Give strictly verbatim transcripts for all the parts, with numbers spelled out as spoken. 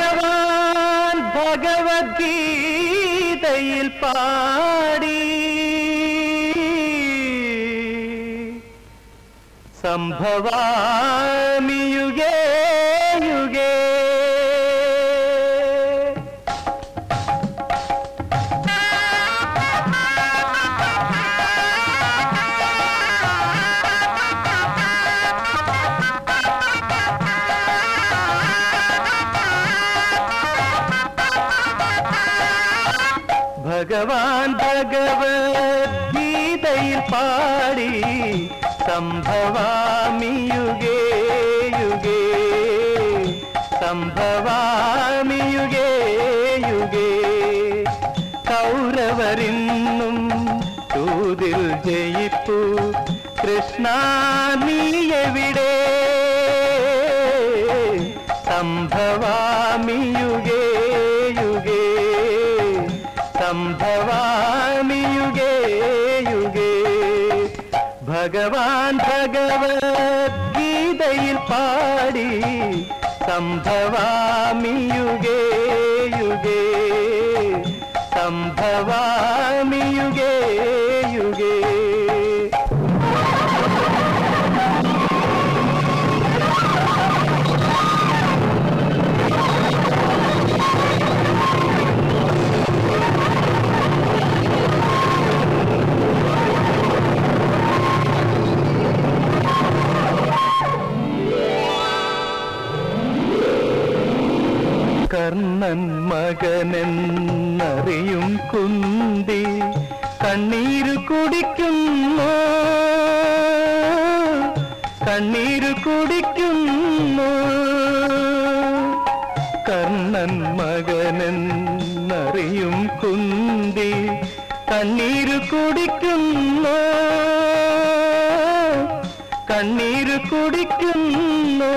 ഭഗവാൻ ഭഗവദ്ഗീതയിൽ പാടി സംഭവാമി യുഗേ യുഗേ ഭഗവാൻ ഭഗവദ്ഗീതയിൽ പാടി സംഭവാമി യുഗേ യുഗേ സംഭവാമി യുഗേ യുഗേ കൗരവരിന്നും തൂതിൽ ജയിപ്പു കൃഷ്ണ നീ എവിടെ സംഭവാമി യുഗേ യുഗേ സംഭവാമി യുഗേ യുഗേ ഭഗവാൻ ഭഗവദ്ഗീതയിൽ പാടി സംഭവാമി യുഗേ യുഗേ സംഭവാമി യുഗേ യുഗേ കർണൻ മകനെന്നറിയും കുന്തി കണ്ണീരു കുടിക്കുന്നു കണ്ണീരു കുടിക്കുന്നു കർണൻ മകനെന്നറിയും കുന്തി കണ്ണീരു കുടിക്കുന്നു കണ്ണീരു കുടിക്കുന്നു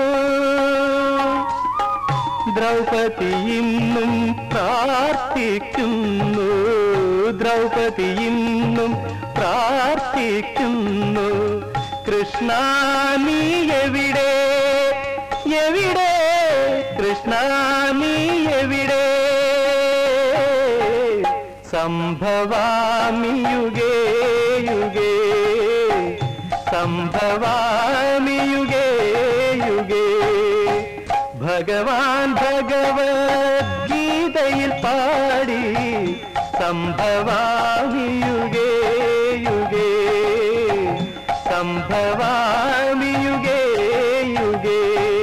ദ്രൗപദി ഇന്നും പ്രാർത്ഥിക്കുന്നു ദ്രൗപദി ഇന്നും പ്രാർത്ഥിക്കുന്നു കൃഷ്ണ നീ എവിടെ എവിടെ കൃഷ്ണ നീ എവിടെ സംഭവാമി യുഗേ യുഗേ സംഭവാമി യുഗേ യുഗേ ഭഗവാൻ ഭഗവദ്ഗീതയിൽ പാടി സംഭവാമി യുഗേ യുഗേ സംഭവാമി യുഗേ യുഗേ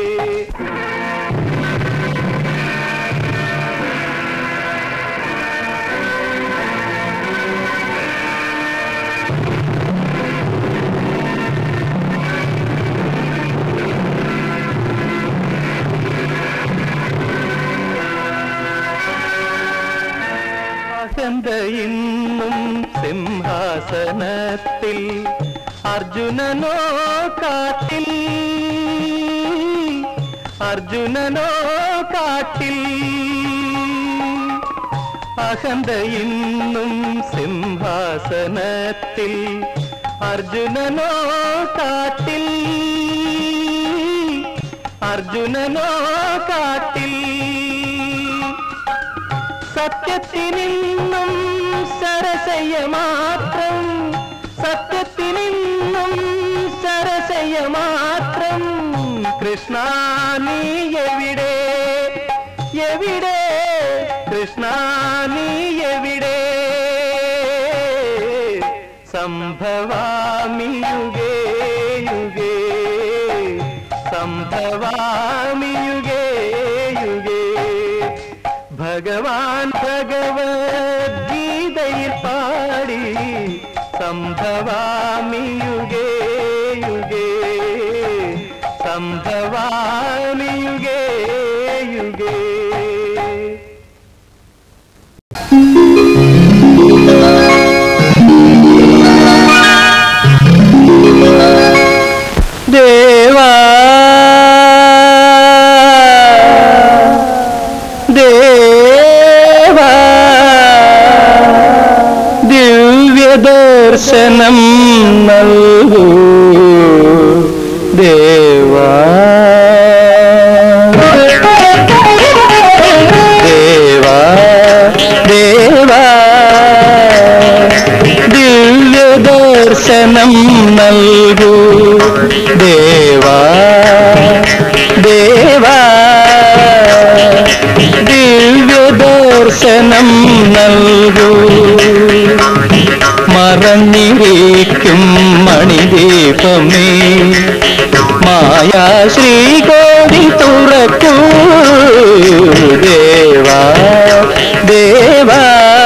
ഇന്നും സിംഹാസനത്തിൽ അർജുനനോ കാട്ടിൽ അർജുനനോ കാട്ടിൽ അഹന്ത ഇന്നും സിംഹാസനത്തിൽ അർജുനനോ കാട്ടിൽ അർജുനനോ കാട്ടിൽ സത്യത്തിനിന്നും സരസയ മാത്രം സത്യത്തിനിന്നും സരസയ മാത്രം കൃഷ്ണ നീ എവിടെ എവിടെ കൃഷ്ണ നീ എവിടെ സംഭവാമി യുഗേ യുഗേ സംഭവാമി യുഗേ യുഗേ ഭഗവാൻ ഭഗവദ്ഗീതയിൽ പാടി സംഭവാമി യുഗേ യുഗേ സംഭവാമി യുഗേ യുഗേ ദേവാ ദേവാ ദിവ്യദർശനം നൽകൂ ദേവാ ദർശനം നൽകൂ. മറഞ്ഞിരിക്കും മണിദീപമേ മായാ ശ്രീകോടി തുറക്കൂ. ദേവാ ദേവാ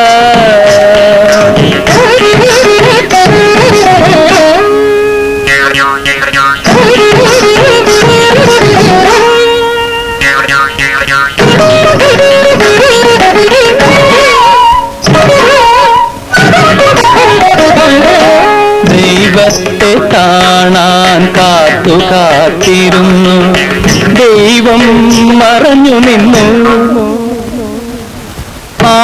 ദൈവത്തെ കാണാൻ കാത്തു കാത്തിരുന്നു, ദൈവം മറഞ്ഞു നിന്നു. ആ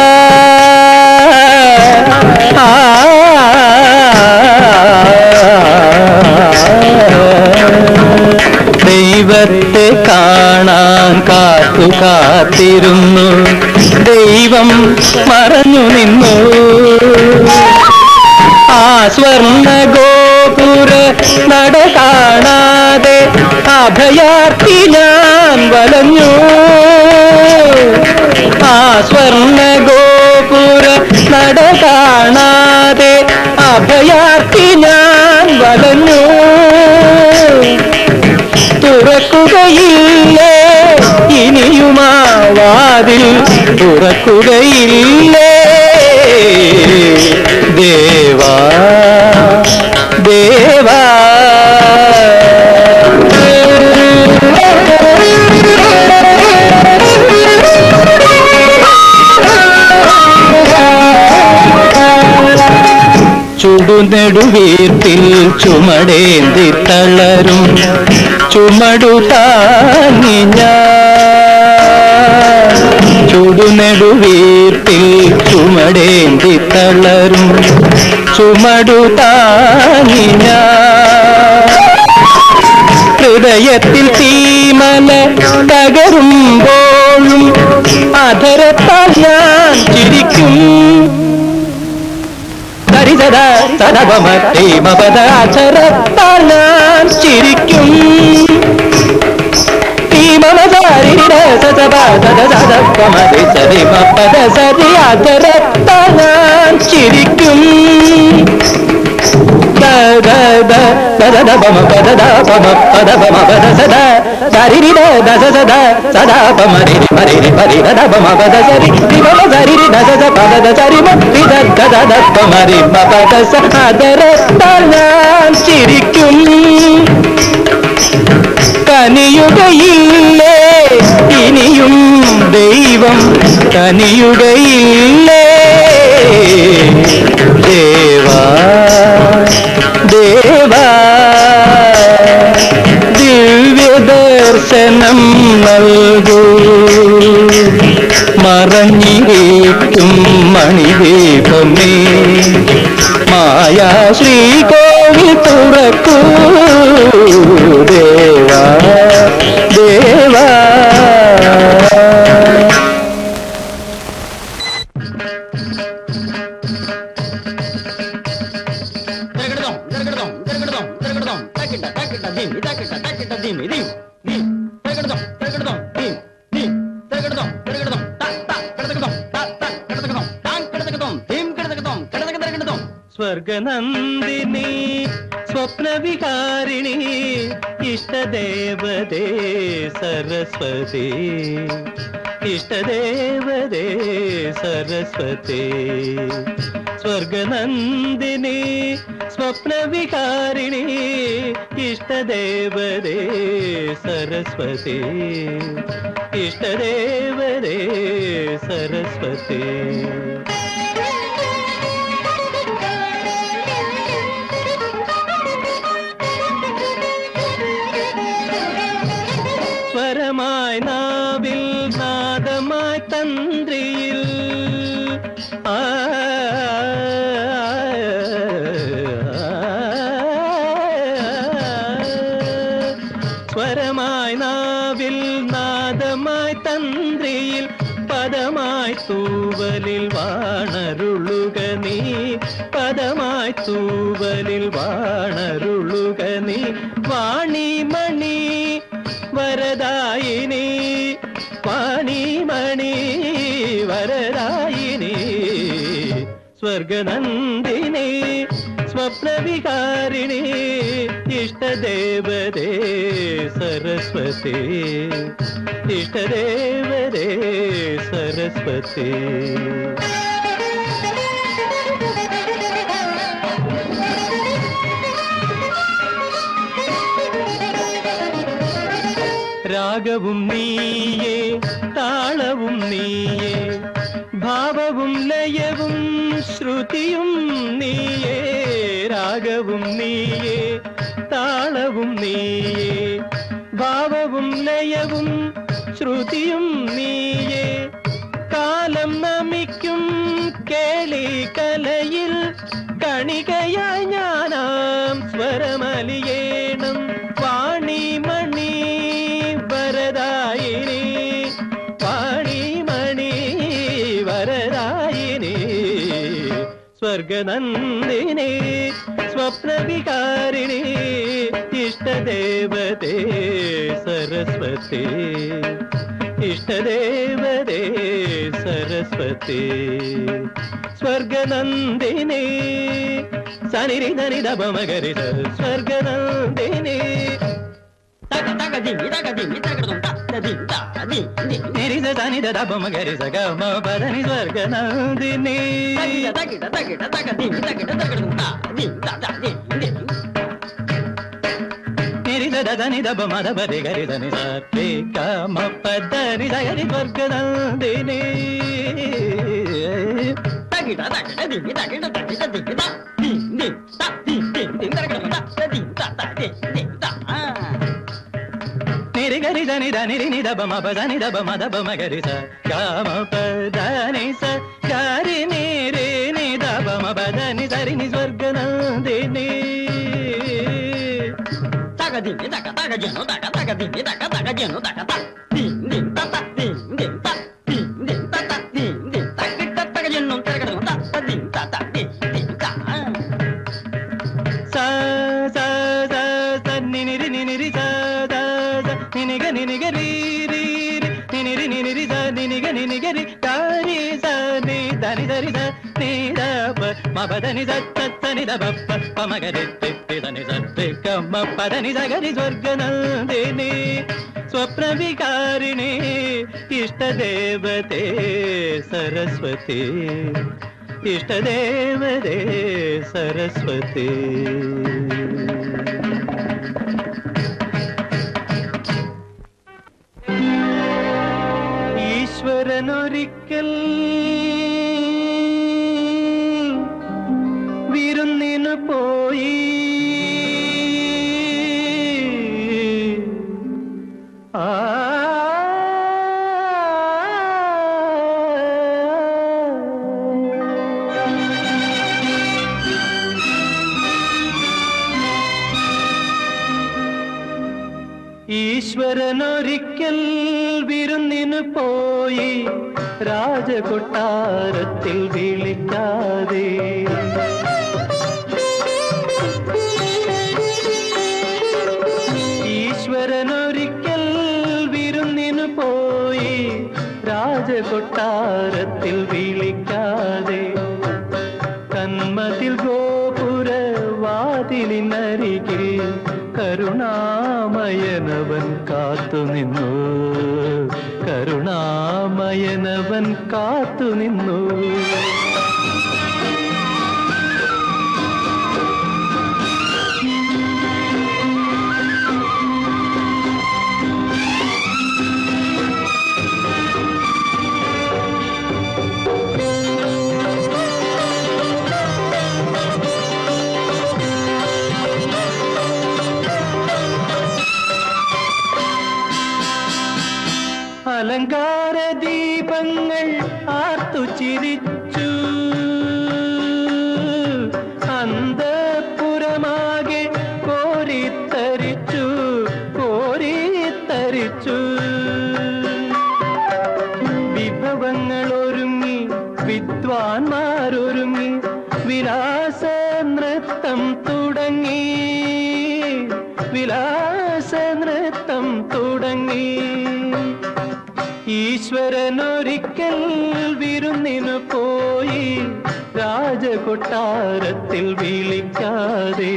ദൈവത്തെ കാണാൻ കാത്തു കാത്തിരുന്നു, ദൈവം മറഞ്ഞു നിന്നു. ആ സ്വർണ്ണ ഗോപുര നട കാണാതെ അഭയാർത്ഥി ഞാൻ വലഞ്ഞു. ആ സ്വർണ്ണ ഗോപുര നട കാണാതെ അഭയാർത്ഥി ഞാൻ വലഞ്ഞു. തുറക്കുകയില്ലേ ഇനിയുമാ വാതിൽ, തുറക്കുകയില്ലേ ദേവാ ദേവാ. ചുടുനെടുവീർപ്പിൽ ചുമടേന്തി തളരും ചുമടു താങ്ങി ഞാൻ. ചുടുനെടുവീർപ്പിൽ ചുമടേന്തി തളരും ചുമടു താങ്ങി ഞാൻ. ഹൃദയത്തിൽ തീമല തകരുമ്പോഴും അധരത്താൽ ഞാൻ ചിരിക്കും. സരിസദാ സദപമ അധരത്താൽ ഞാൻ ചിരിക്കും. അധരത്താൽ ഞാൻ ചിരിക്കും. അധരത്താൽ ഞാൻ ചിരിക്കും. കനിയുകയില്ലേ ഇനിയും ദൈവം, കനിയുകയില്ലേ ദേവാ ദേവാ. ദിവ്യദർശനം നൽകൂ. മറഞ്ഞിരിക്കും മണിദീപമേ മായാ ശ്രീകോവിൽ തുറക്കൂ. ദേവാ ദേവാ. സ്വർഗനന്ദിനി സ്വപ്നവികാരിണി ഇഷ്ടദേവതേ സരസ്വതി, ഇഷ്ടദേവതേ സരസ്വതി. സ്വർഗനന്ദിനി സ്വപ്നവികാരിണി ഇഷ്ടദേവതേ സരസ്വതി, ഇഷ്ടദേവതേ സരസ്വതി. സ്വരമായി നാവിൽ നാദമായി തന്ത്രിയിൽ ആ സ്വരമായി നാവിൽ നാദമായി തന്ത്രിയിൽ പദമായി തൂവലിൽ വാണരുളുക നീ, പദമായി തൂവലിൽ വാണരുളുക നീ. വാണിമണി വരദായിനി, വാണിമണി വര स्वर्गनन्दिनी स्वप्नविकारिणी इष्टदेवते सरस्वती इष्टदेवते सरस्वती രാഗവും നീയേ താളവും നീയേ ഭാവവും ലയവും ശ്രുതിയും നീയേ രാഗവും നീയേ താളവും നീയേ ഭാവവും ലയവും ശ്രുതിയും നീയേ കാലം നമിക്കും കേളി കലയിൽ കണികയായി ഞാനാം സ്വരമലിയേണം വാണിമണി വരദായിനി വാണിമണി വരദായിനി സ്വർഗനന്ദിനി സ്വപ്നവികാരിണി ഇഷ്ടദേവതേ സരസ്വതി ഇഷ്ടദേവതേ സരസ്വതി സ്വർഗനന്ദിനി സനിരി ധനി ദപ മഗരി സ്വർഗനന്ദിനി നിരിസ സനി ദപ മഗരി സ ഗമ പദനി സ്വർഗനന്ദിനി നിരിസ ധനി ദപ മദ പദി ഗരി ധനി സ ഗമ പദനി സഗരി സ്വർഗനന്ദിനി నిరి గరి దని దని ని దబ మ పదని దబ మ దబ మ గరి స గమ పదని స గరి ని రి ని దబ మ పదని సరి ని స్వర్గనందిని తగ దిని తగ తగ జను తగ తగ దిని తగ తగ జను తగ త దిన్ దిన్ త త దిన్ దిన్ త దిన్ దిన్ త త దిన్ దిన్ తగ త తగ జను తగ త త దిన్ త త దిన్ దిన్ త స స స స ని ని రి ని ని రి స ద నినిగ నినిగ రీ రీ నినిరి నినిరి స నినిగ నినిగ రి గారి స ని దని దరి స ని ద ప మ పదని స త ని ద ప ప మ గ రి తి తి దని స తి గ మ పదని స గ రి స్వర్గనందిని స్వప్నవికారిణి ఇష్టదేవతే సరస్వతి ఇష్టదేవతే సరస్వతి ഈശ്വരനൊരിക്കൽ വിരുന്നിനു പോയി ആ ഈശ്വരനൊരിക്കൽ വിരുന്നിനു പോയി രാജകൊട്ടാരത്തിൽ വിളിക്കാതെ ഈശ്വരനൊരിക്കൽ വിരുന്നിനു പോയി രാജകൊട്ടാരത്തിൽ വിളിക്കാതെ കന്മതിൽ ഗോപുര വാതിലിനരികിൽ കരുണാമയനവൻ കാത്തുനിന്നു കരുണാമയനവൻ കാത്തുനിന്നു അലങ്കാര ദീപങ്ങൾ ആർത്തു ചിരിച്ചു അന്തഃപുരമാകെ കോരിത്തരിച്ചു കോരിത്തരിച്ചു വിഭവങ്ങൾ ഒരുങ്ങി വിദ്വാൻമാരൊരുങ്ങി വിലാസ നൃത്തം തുടങ്ങി വിലാസ നൃത്തം തുടങ്ങി ഈശ്വരനൊരിക്കൽ വിരുന്നിനു പോയി രാജ രാജകൊട്ടാരത്തിൽ വിളിക്കാതെ.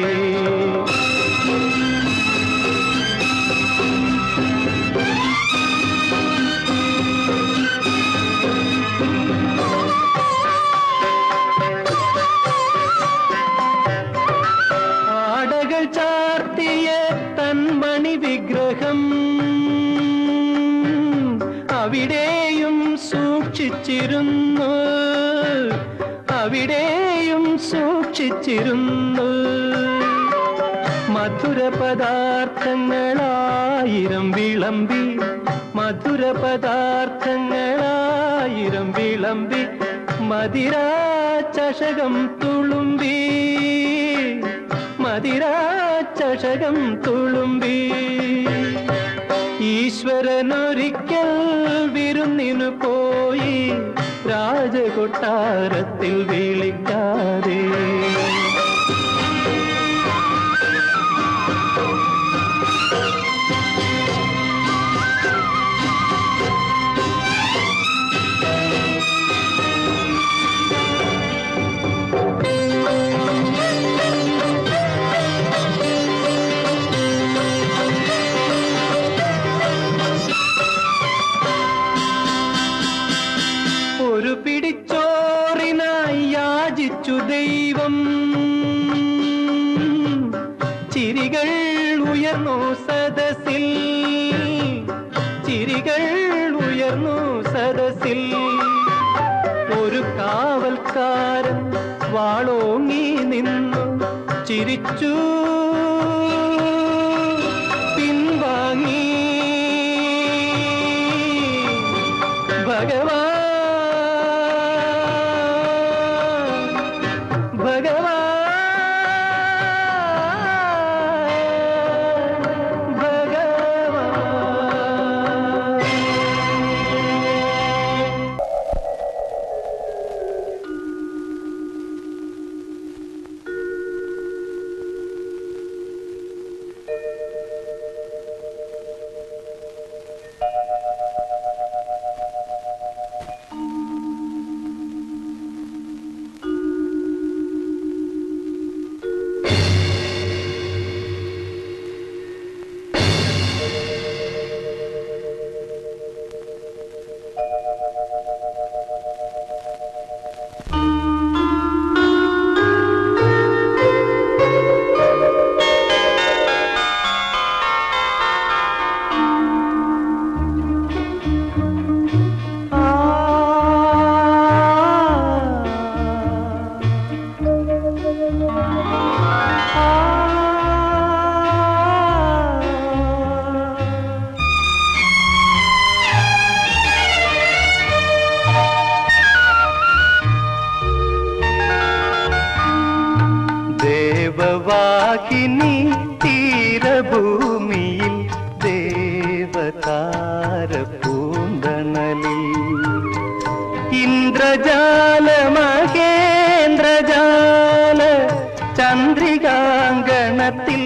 ആടകൾ ചാർത്തിയ തന്മണി വിഗ്രഹം അവിടെയും സൂക്ഷിച്ചിരുന്നു, അവിടെയും സൂക്ഷിച്ചിരുന്നു. മധുര പദാർത്ഥങ്ങളായിരം വിളമ്പി, മധുര പദാർത്ഥങ്ങളായിരം വിളമ്പി, മദിരാ ചഷകം തുളുമ്പി, മദിരാ ചഷകം തുളുമ്പി. ഈശ്വരനൊരിക്കൽ വിരുന്നിനു പോയി രാജകൊട്ടാരത്തിൽ വിളിക്കാതെ. ഒരു പിടിച്ചോറിനായി യാചിച്ചു ദൈവം, ചിരികൾ ഉയർന്നു സദസ്സിൽ, ചിരികൾ ഉയർന്നു സദസ്സിൽ. ഒരു കാവൽക്കാരൻ വാളോങ്ങി നിന്നു ചിരിച്ചു പിൻവാങ്ങി. ഭഗവാൻ ദേവവാഹിനി തീരഭൂമിയിൽ ദേവതാര പൂന്തണലിൽ ഇന്ദ്രജാല മഹേന്ദ്രജാല ചന്ദ്രികാങ്കണത്തിൽ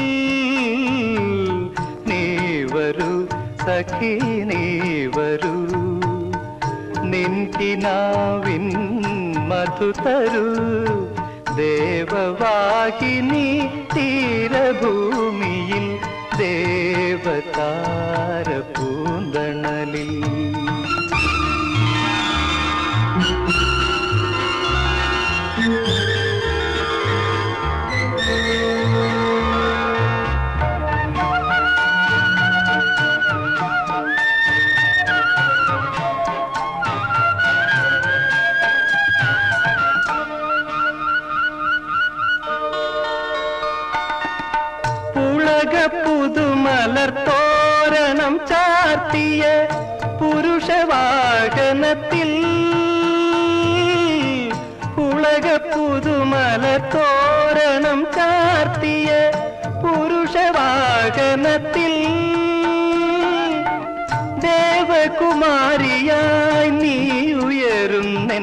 നീ വരൂ സഖി നീ വരൂ, നിൻകിനാവിൻ മധു തരൂ. ദേവവാഹിനി തീരഭൂമിയിൽ ദേവതാര പൂന്തണലിൽ. പുതുമലർത്തോരണം ചാർത്തിയ പുരുഷവാഹനത്തിൽ, ഉലക പുതുമലർത്തോരണം ചാർത്തിയ പുരുഷവാഹനത്തിൽ ദേവകുമാരിയായി നീ ഉയരുന്നെൻ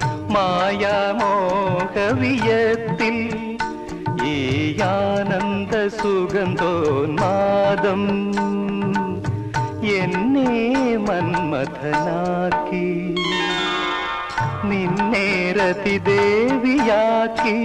മായാമോഹവിയത്തിൽ. ഈ ആനന്ദ സുഗന്ധോന്മാദം എന്നെ മന്മഥനാക്കി. നിന്നെ രതിദേവിയാക്കി.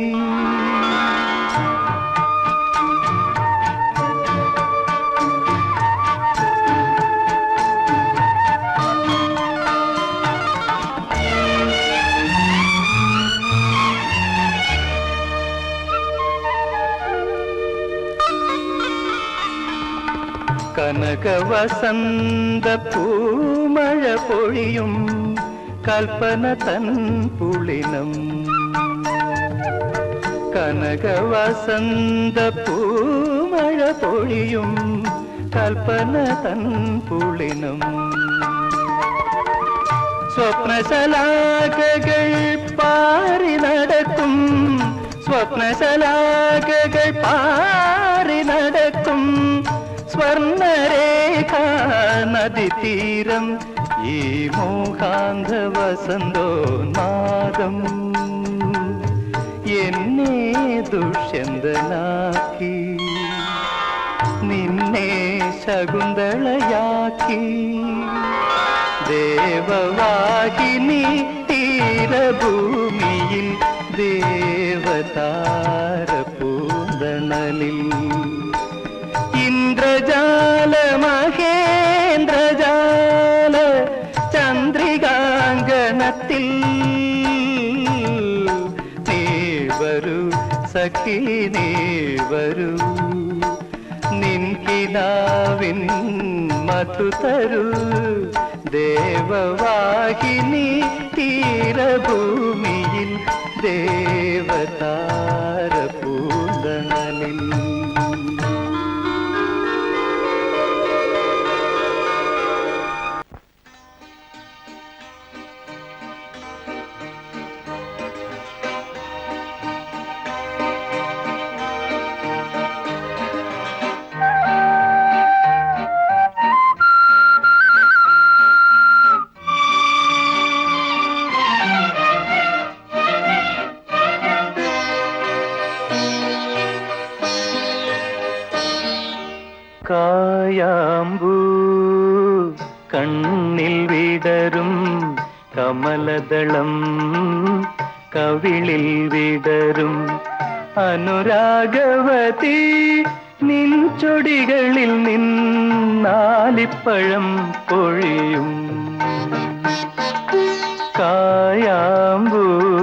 കനകവസന്ത പൂമഴ പൊഴിയും കൽപ്പന തൻ പുളിനം. കനകവസന്ത പൂമഴ പൊഴിയും കൽപ്പന തൻ പുളിനം. സ്വപ്നശലാകകൾ പാറി നടക്കും, സ്വപ്നശലാകകൾ പാറി നടക്കും സ്വർണരേഖ നദീതീരം. ഈ മോഹാന്ധ വസന്തോന്മാദം എന്നെ ദുഷ്യന്തനാക്കി, നിന്നെ ശകുന്തളയാക്കി. ദേവവാഹിനി തീരഭൂമിയിൽ ദേവതാര പൂന്തണലിൽ ഇന്ദ്രജാല മഹേന്ദ്രജാല ചന്ദ്രികാങ്കണത്തിൽ നീ വരൂ സഖി നീ വരൂ, നിൻകിനാവിൻ മധു തരൂ. ദേവവാഹിനി തീരഭൂമിയിൽ ദേവതാര പൂന്തണലിൽ. കായാമ്പൂ കണ്ണിൽ വിടരും കമലദളം കവിളിൽ വിടരും അനുരാഗവതി നിൻ ചൊടികളിൽ നിന്നാലിപ്പഴം പൊഴിയും. കായാമ്പൂ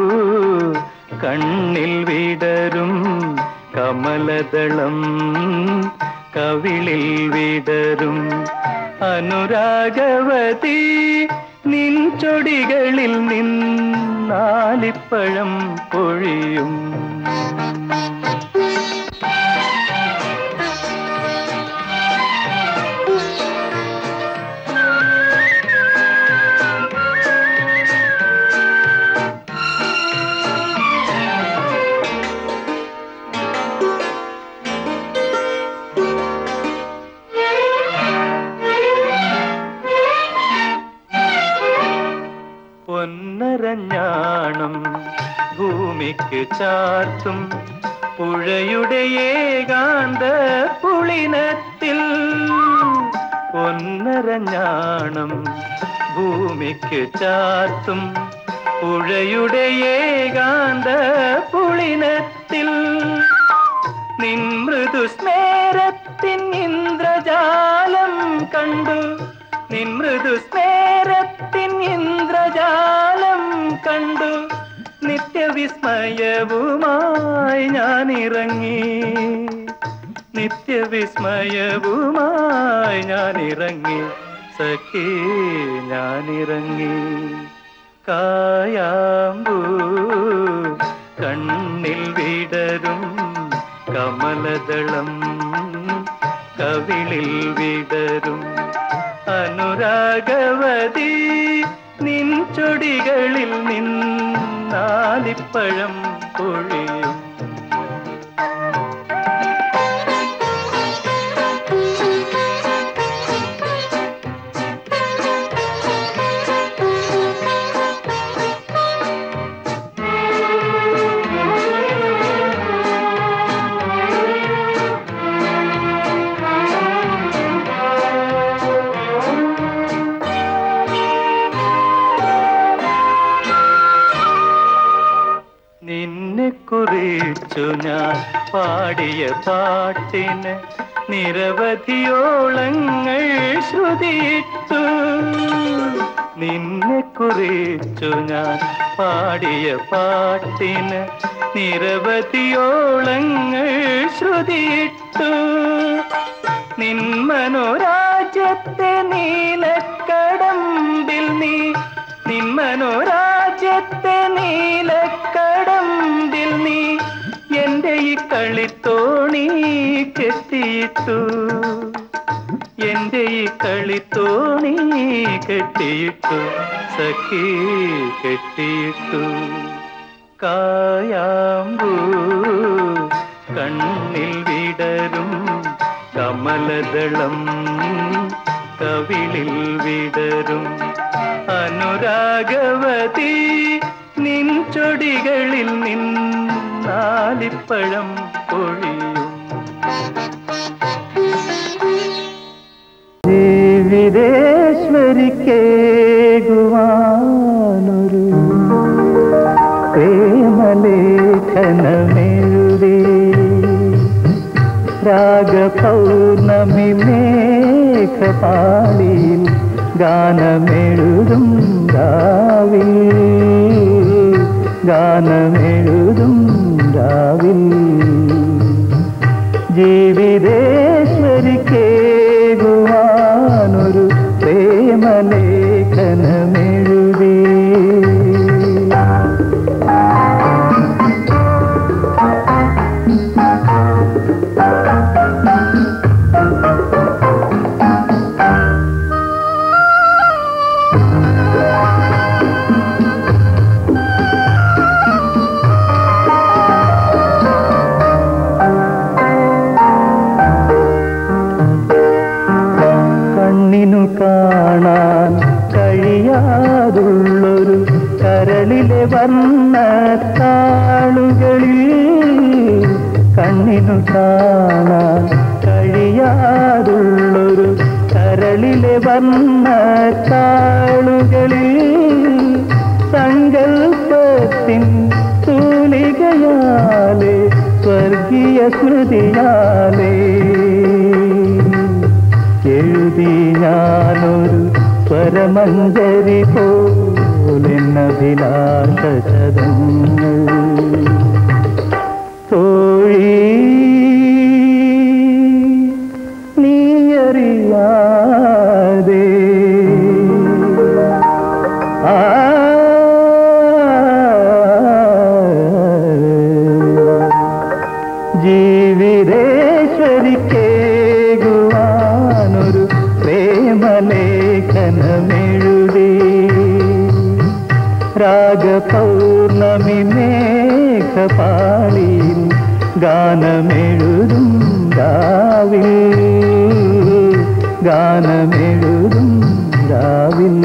കണ്ണിൽ വിടരും കമലദളം കവിളിൽ വിടരും അനുരാഗവതി നിൻ ചൊടികളിൽ നിന്നാലിപ്പഴം പൊഴിയും. പൊന്നരഞ്ഞാണം ഭൂമിക്ക് ചാർത്തും പുഴയുടെ ഏകാന്ത പുളിനത്തിൽ. പൊന്നരഞ്ഞാണം ഭൂമിക്ക് ചാർത്തും പുഴയുടെ ഏകാന്ത പുളിനത്തിൽ. നിൻ മൃദുസ്മേരത്തിൻ ഇന്ദ്രജാലം കണ്ടു, നിൻ മൃദുസ്മേരത്തിൻ ഇന്ദ്രജാലം കണ്ടു നിത്യവിസ്മയവുമായി ഞാനിറങ്ങി, നിത്യവിസ്മയവുമായി ഞാനിറങ്ങി സഖി ഞാനിറങ്ങി. കായാമ്പൂ കണ്ണിൽ വിടരും കമലദളം കവിളിൽ വിടരും അനുരാഗവതി നിൻ ചൊടികളിൽ നിന്നാലിപ്പഴം പൊഴിയും. കുറിച്ചു ഞാൻ പാടിയ പാട്ടിന് നിരവധിയോളങ്ങൾ ശ്രുതിയിട്ടു. നിന്നെ കുറിച്ചു ഞാൻ പാടിയ പാട്ടിന് നിരവധിയോളങ്ങൾ ശ്രുതിയിട്ടു. നിൻ മനോരാജ്യത്തെ നീലക്കടമ്പിൽ നീ നിൻ മനോരാജ്യത്തെ നീലക്കടമ്പിൽ നീ എന്റെ ഈ കളിത്തോണി കെട്ടിയിട്ടു. എന്റെ ഈ കളിത്തോണി കെട്ടിയിട്ടു സഖി കെട്ടിയിട്ടു. കായാമ്പൂ കണ്ണിൽ വിടരും കമലദളം കവിളിൽ വിടരും അനുരാഗവതി നിൻ ചൊടികളിൽ നിന്നാലിപ്പഴം പൊഴിയും. ജീവിതേശ്വരിക്കേകുവാനൊരു പ്രേമലേഖനമെഴുതി രാഗപൗർണമി മേഘപാളിയിൽ ഗാനമെഴുതും രാവിൽ ഗാനമെഴുതും രാവിൽ. ജീവിതേശ്വരിക്കേകുവാനൊരു പ്രേമലേഖനമെഴുതി. കാണാൻ കഴിയാതുള്ളൊരു കരളിലെ വർണ്ണത്താളുകളിൽ കണ്ണിനു കാണാൻ കഴിയാതുള്ളൊരു കരളിലെ വർണ്ണത്താളുകളിൽ സങ്കൽപ്പത്തിൻ തൂലികയാലെ സ്വർഗീയ സ്മൃതിയാലേ എഴുതി ഞാനൊരു സ്വരമഞ്ജരി പോലെന്നഭിലാഷതങ്ങൾ. തോഴി നീയറിയാതെ ആ ജീവിതേശ്വരിക്കേകുവാനൊരു പ്രേമലേഖനമെഴുതി രാഗപൗർണമി മേഘപാളിയിൽ ഗാനമെഴുതും രാവിൽ ഗാനമെഴുതും രാവിൽ.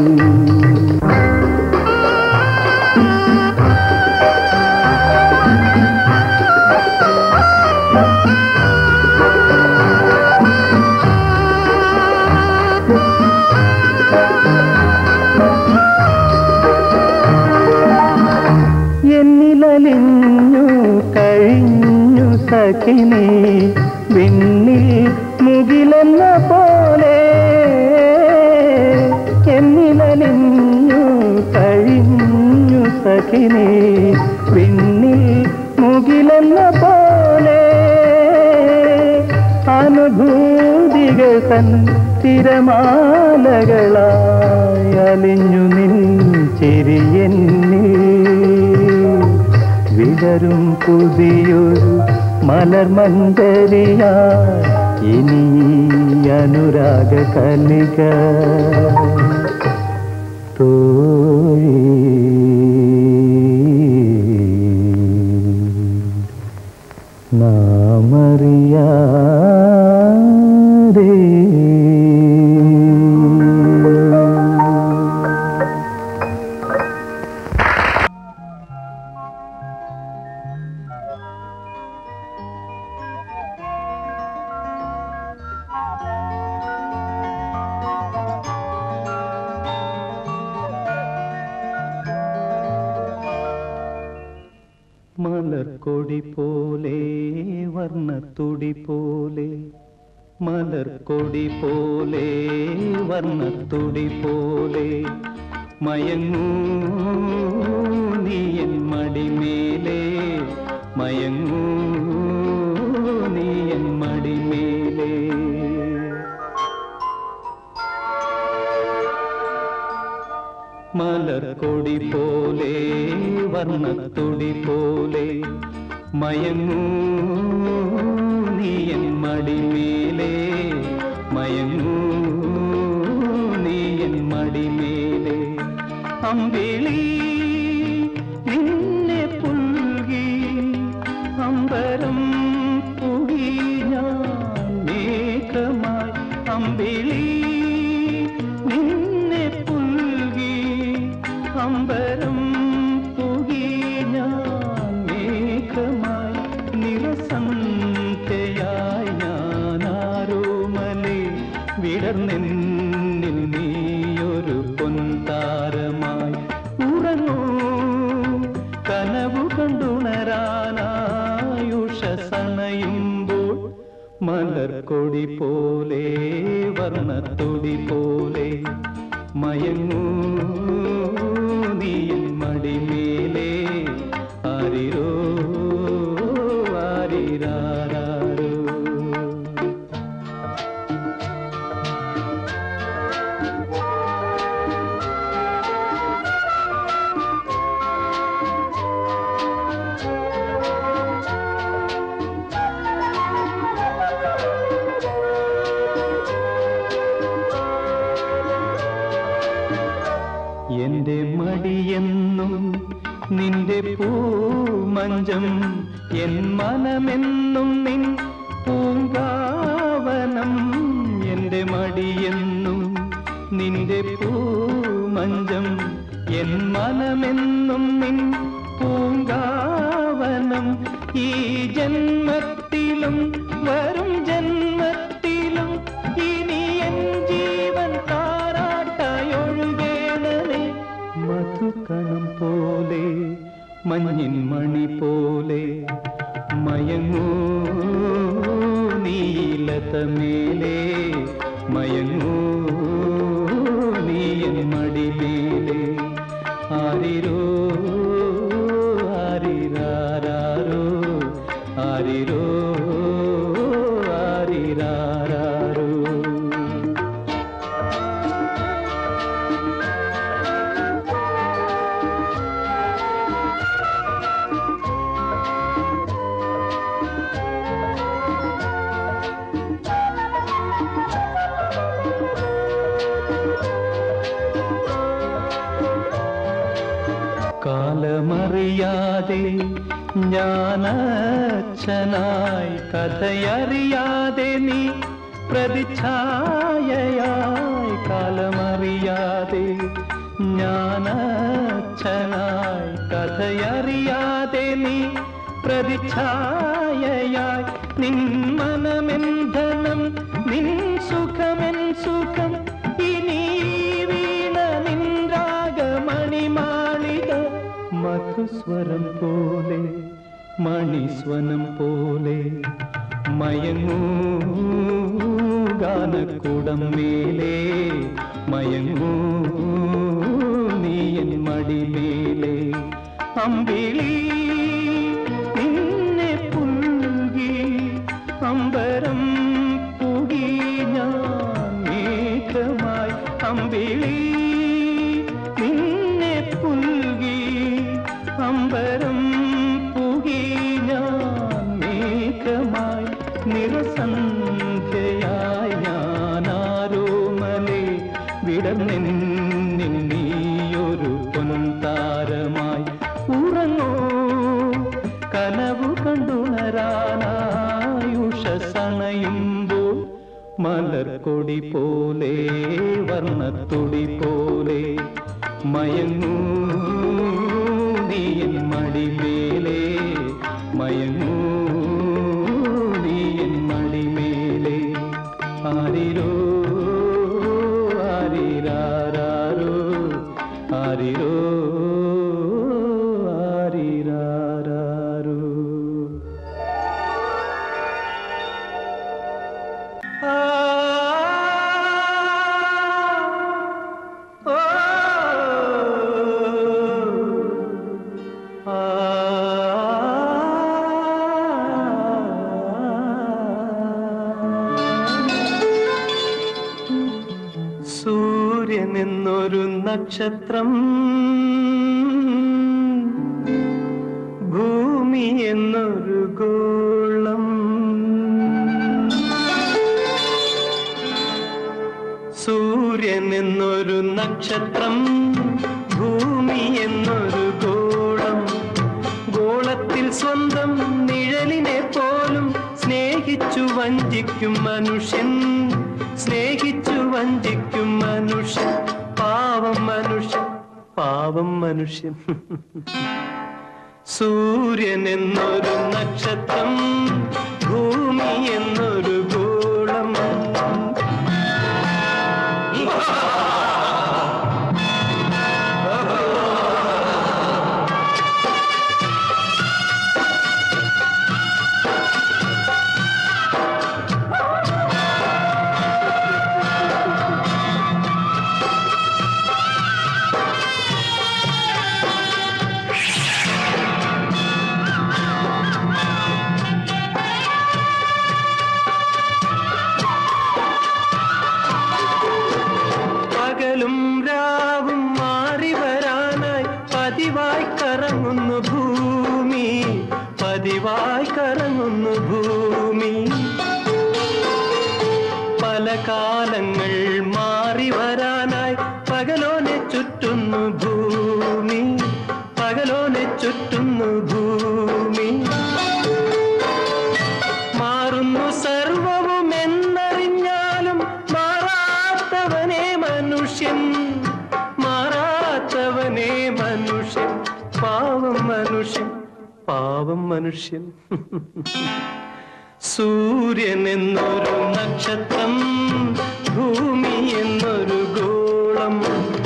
എന്നിലലിഞ്ഞു കഴിഞ്ഞു സഖിനി വിണ്ണിൽ മുകിലെന്ന പോലെ. എന്നിലലിഞ്ഞു കഴിഞ്ഞു സഖിനി വിണ്ണിൽ മുകിലെന്ന പോലെ. അനുഭൂതികൾ തൻ തിരമാലകളായി അലിഞ്ഞു നിൻ ചിരിയെന്നിൽ വിടരും പുതിയൊരു മലർമഞ്ചരിയായി ഇനി അനുരാഗ കലിക. തോഴി നാമറിയാതെ മലർക്കൊടി പോലെ വർണ്ണത്തുടി പോലെ മലർക്കൊടി പോലെ വർണ്ണത്തുടി പോലെ മയങ്ങൂ നീ എൻ മടിമേലേ മയങ്ങൂ നീ എൻ മടിമേലേ മലർക്കൊടി പോലെ വർണ്ണത്തുടി പോലെ മയങ്ങൂ നീ എൻ മടിമേലേ മയങ്ങൂ നീ എൻ മടിമേലേ അമ്പിളി നിന്നെ പുൽകി അമ്പരം പുകി ഞാൻ മേഘമായി അമ്പിളി നിന്നെ പുൽകി അമ്പരം പുകി ഞാൻ മേഘമായി നിറസന്ധ്യയായി ഞാനാരോമലേ വിടർന്നെന്നിൽ നീയൊരു പൊൻതാരമായി ഉറങ്ങൂ കനവു കണ്ടുണരാനായുഷസണയുമ്പോൾ മലർക്കൊടി പോലെ വർണ്ണത്തുടി പോലെ മയങ്ങൂ നീ മടിമേലേ ആരിരോ ആരിരാരോ എന്റെ മടിയെന്നും നിന്റെ പൂമഞ്ചം എൻ മനമെന്നും നിൻ പൂങ്കാവനം എന്റെ മടിയെന്നും നിന്റെ പൂമഞ്ചം എൻ മനമെന്നും നിൻ പൂങ്കാവനം ഈ ജന്മത്തിലും വരും ജന്മത്തിലും ഇനി എൻ ജീവൻ താരാട്ടായൊഴുകേണമേ മധുകണം പോലെ മഞ്ഞിൻ മണി പോലെ മയങ്ങൂ നീലതമേലേ മയങ്ങൂ നീ എൻ മടിമേലേ ആരിരോ ആരിരാരോ ആരിരോ ആരിരാരോ കാലമറിയാതെ ഞാനച്ഛനായി കഥയറിയാതെ നീ പ്രതിച്ഛായയായി കാലമറിയാതെ ഞാനച്ഛനായി കഥയറിയാതെ നീ പ്രതിച്ഛായയായി നിൻ മനമെന്ധനം നിൻ സുഖമെൻ സുഖം ഇനി വീണ നിൻ രാഗമണിമാളിക മധുസ്വരം പോലെ മണിസ്വനം പോലെ മയങ്ങൂ ഗാനക്കൂടം മേലേ മയങ്ങൂ നീ എൻ മടിമേലേ അമ്പിളി നിന്നെ പുൽകി അമ്പരം പുകി ഞാൻ മേഘമായി അമ്പിളി നിന്നെ പുൽകി അമ്പരം പുകി ഞാൻ മേഘമായി നിറസന്ധ്യയായി ഞാനാരോമലേ വിടർന്നെന്നിൽ നീയൊരു പൊൻതാരമായി ഉറങ്ങൂ കനവു കണ്ടുണരാനായുഷസണയുമ്പോൾ മലർക്കൊടി പോലെ വർണ്ണത്തുടി പോലെ മയങ്ങൂ നീ എൻ മടിമേലേ മയങ്ങൂ നീ എൻ മടിമേലേ ആരിരോ ആരിരാരോ ആരിരോ ആരിരാരോ നക്ഷത്രം ഭൂമി എന്നൊരു ഗോളം സൂര്യൻ എന്നൊരു നക്ഷത്രം ഭൂമി എന്നൊരു ഗോളം ഗോളത്തിൽ സ്വന്തം നിഴലിനെ പോലും സ്നേഹിച്ചു വഞ്ചിക്കും മനുഷ്യൻ സ്നേഹിച്ചു വഞ്ചിക്കും മനുഷ്യൻ പാവം മനുഷ്യൻ പാവം മനുഷ്യൻ സൂര്യൻ എന്നൊരു നക്ഷത്രം ഭൂമി എന്നൊരു ഗോളം പകലും രാവും മാറി വരാനായി പതിവായി കറങ്ങുന്നു ഭൂമി പതിവായി കറങ്ങുന്നു ഭൂമി പല കാലങ്ങൾ മാറി വരാനായി പകലോനെ ചുറ്റുന്നു ഭൂമി പകലോനെ ചുറ്റുന്നു ഭൂമി മാറുന്നു സർവവും എന്നറിഞ്ഞാലും മാറാത്തവനെ മനുഷ്യൻ മാറാത്തവനെ മനുഷ്യൻ പാവം മനുഷ്യൻ പാവം മനുഷ്യൻ സൂര്യൻ എന്നൊരു നക്ഷത്രം ഭൂമി എന്നൊരു ഗോളം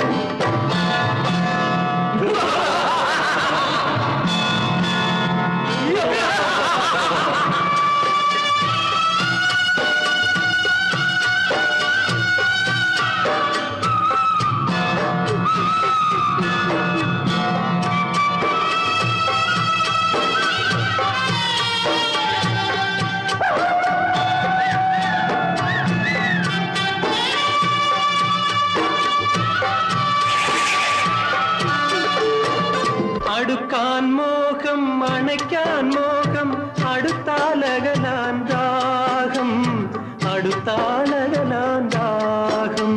അടുക്കാൻ മോഹം അണയ്ക്കാൻ മോഹം അടുത്താലകലാൻ ദാഹം അടുത്താലകലാൻ ദാഹം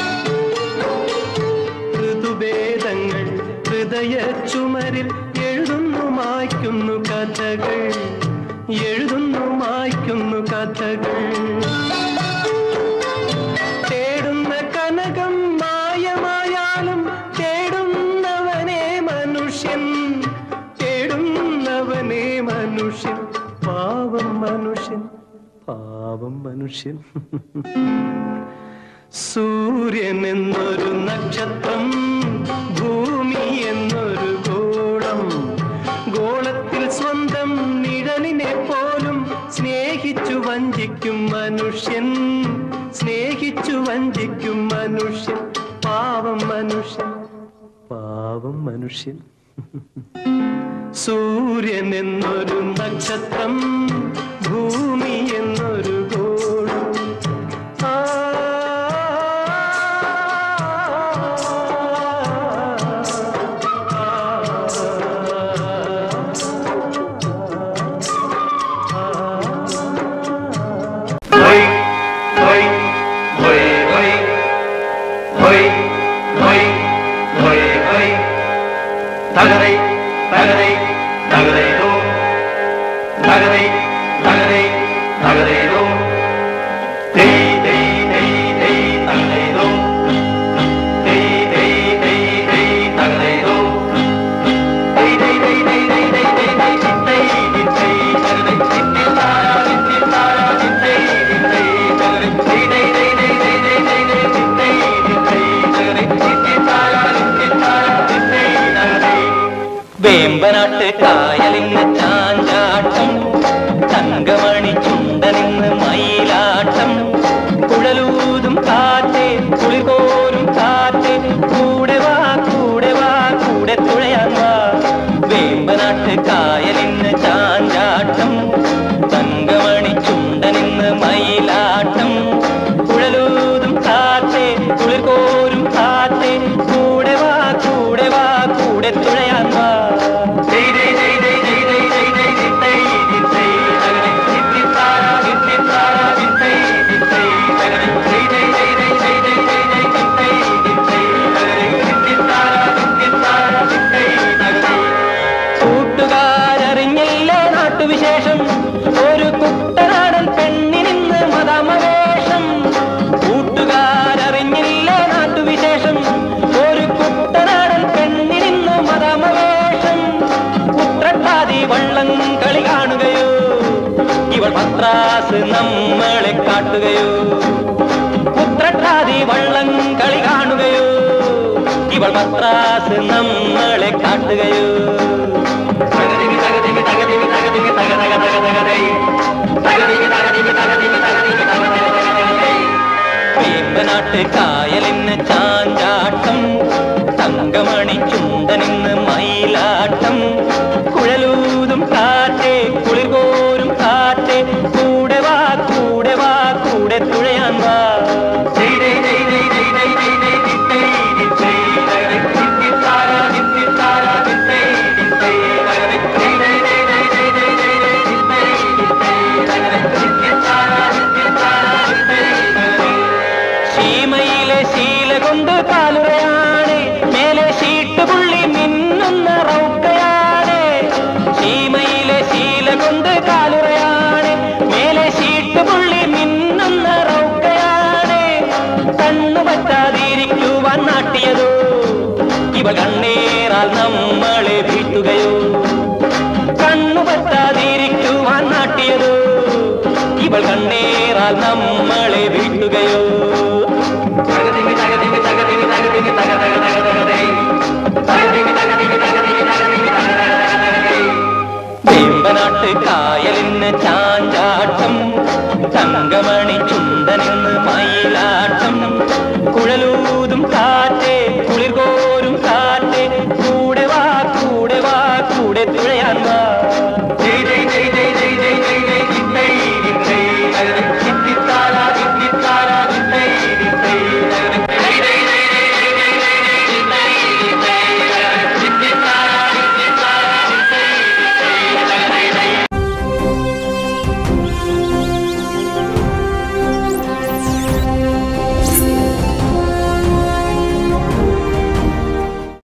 ഋതുഭേദങ്ങൾ ഹൃദയ ചുമരിൽ എഴുതുന്നു മായ്ക്കുന്നു കഥകൾ എഴുതുന്നു മായ്ക്കുന്നു കഥകൾ തേടുന്ന കനകം മായമായാലും തേടുന്നവനെ മനുഷ്യൻ തേടുന്നവനെ മനുഷ്യൻ പാവം മനുഷ്യൻ പാവം മനുഷ്യൻ സൂര്യൻ എന്നൊരു നക്ഷത്രം ഭൂമി എന്നൊരു ഗോളം ഗോളത്തിൽ സ്വന്തം നിഴലിനെ പോലും സ്നേഹിച്ചു വഞ്ചിക്കും മനുഷ്യൻ സ്നേഹിച്ചു വഞ്ചിക്കും മനുഷ്യൻ പാവം മനുഷ്യൻ പാവം മനുഷ്യൻ സൂര്യൻ എന്നൊരു നക്ഷത്രം ഭൂമി എന്നൊരു ഗോളം ആ തകരൈ തകരൈ തകരൈരോ തകരൈ തകരൈ തകരൈരോ തൈ തൈ തൈ തൈ തകരൈരോ തൈ തൈ തൈ തൈ തകരൈരോ തൈ തൈ തൈ തൈ തൈ തൈ തൈ തൈ ചിത്തൈ ചിത്തൈ തകരൈ ചിത്തൈ താരാ ചിത്തൈ താരാ ചിത്തൈ ചിത്തൈ തകരൈ തൈ തൈ തൈ തൈ തൈ തൈ തൈ ചിത്തൈ ചിത്തൈ തകരൈ ചിത്തൈ താരാ ചിത്തൈ താരാ ചിത്തൈ തകരൈ വേമ്പനാട്ട് കായലിന്ന് ചാഞ്ചാട്ടം തങ്കമണി ചുണ്ടനിന്ന് മയിലാട്ടം കുഴലൂതും കാറ്റേ കുളിപോരും കാറ്റേ കൂടെ വാ കൂടെ വാ കൂടെ തുഴയാൻ വാ വേമ്പനാട്ട് കായലിന്ന് ചാഞ്ചാട്ടം തങ്കമണി ചുണ്ടനിന്ന് മയിലാട്ടം കുഴലൂതും കാറ്റേ കുളിപോരും കാറ്റേ കാട്ടുകയോ ഉത്രട്ടാതി വള്ളം കളി കാണുകയോ ഇവൾ മദ്രാസ് നമ്മളെ കാട്ടുകയോ വേമ്പനാട്ട് കായലിന് ചാഞ്ചാട്ടം തങ്കമണി ചുണ്ടനിന്ന് മയിലാട്ടം കുഴലൂതും കാറ്റേ കുളിർകോരും കാറ്റേ കൂടെ വാ കൂടെ വാ കൂടെ തുഴയാൻ വാ ശീമയിലെ ശീല കൊണ്ട് കാലുറയാണ് മേലെ ഷീട്ടുപുള്ളി മിന്നുന്ന റൗക്കയാണ് ശീമയിലെ ശീല കൊണ്ട് കാലുറയാണ് മേലെ ഷീട്ടുപുള്ളി മിന്നുന്ന റൗക്കയാണ് കണ്ണു പറ്റാതിരിക്കുവാൻ നാട്ടിയതോ ഇവ കണ്ണേറാൽ നമ്മളെ വീട്ടുകയോ കണ്ണു പറ്റാതിരിക്കുവാൻ നാട്ടിയതോ ഇവൾ കണ്ണേറാൽ നമ്മളെ വീട്ടുകയോ